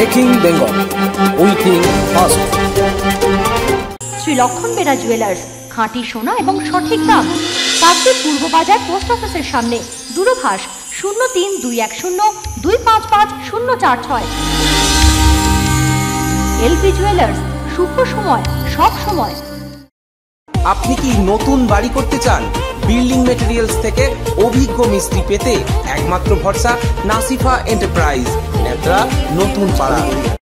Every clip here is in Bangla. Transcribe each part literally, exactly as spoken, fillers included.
Making Bengal, we think first. Shri Lakshman Bera jewellers, খাঁটি সোনা এবং সঠিক দাম। কাকদ্বীপ পূর্ব বাজার পোস্ট অফিসের সামনে। দূরভাষ শূন্য তিন দুই এক শূন্য দুই পাঁচ পাঁচ শূন্য চার ছয়। এলপি জুয়েলার্স, শুভ সময় সব সময়। আপনি কি নতুন বাড়ি করতে চান? বিল্ডিং মেটেরিয়ালস থেকে অভিজ্ঞ মিস্ত্রি পেতে একমাত্র ভরসা নাসিফা এন্টারপ্রাইজ, নেত্রা, নতুন পাড়া।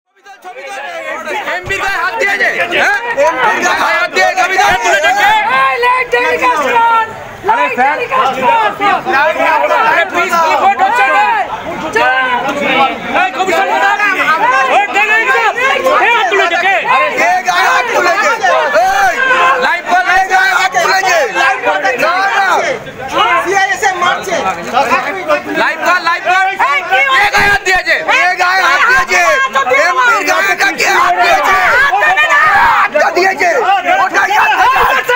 লাইভ কর লাইভ কর কে গায়ে হাত দিয়েছে? কে গায়ে হাত দিয়েছে? এমপির গায়ে কাকে হাত দিয়েছে? হাত দিয়েছে ওটা হাত দিয়েছে।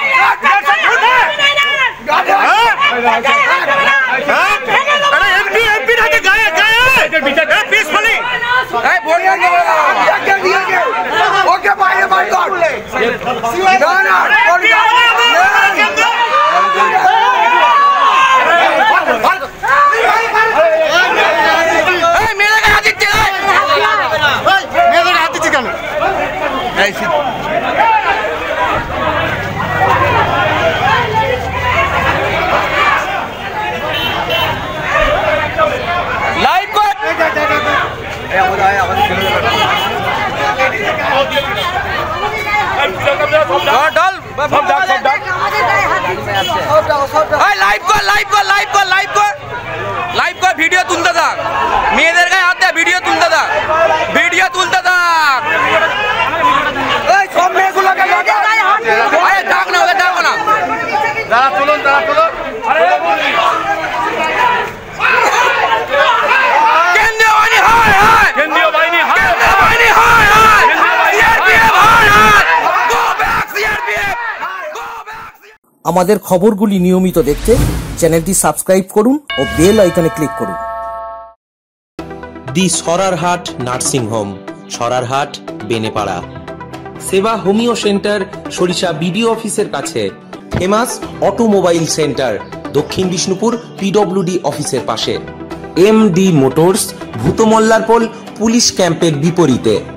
আরে এমপি এমপি নাকি গায়ে গায়ে এর বিচার এ পিসফুলি এই ভোট কে দিয়েছে? ওকে বাইরে বাইরে কর না না লাইভ কর লাইভ কর লাইভ কর লাইভ কর লাইভ কর ভিডিও তুলতে থাক। মেয়েদের গায়ে হাত দেয়, ভিডিও তুলতে থাক, ভিডিও তুলতে থাক। এই সব মেয়েগুলোকে ডাক না, ওদের ডাকো না। দাঁড়া চলুন দাঁড়া চলুন। কেন্দ্রীয় বাহিনী হায় হায়, কেন্দ্রীয় বাহিনী হায় বাহিনী হায় হায়, সিআরপিএফ হায় হায়, go back CRPF, go back. আমাদের খবরগুলি নিয়মিত দেখতে চ্যানেলটি সাবস্ক্রাইব করুন ও বেল আইকনে ক্লিক করুন। The Sorarhat nursing home, Sorarhat, Benepara. Seba homeo centre, সরিষা বিডিও অফিসের কাছে। ফেমাস অটোমোবাইল সেন্টার, দক্ষিণ বিষ্ণুপুর পিডব্লিউডি অফিসের পাশে। M D motors, Bhutmallarpol police ক্যাম্পের বিপরীতে।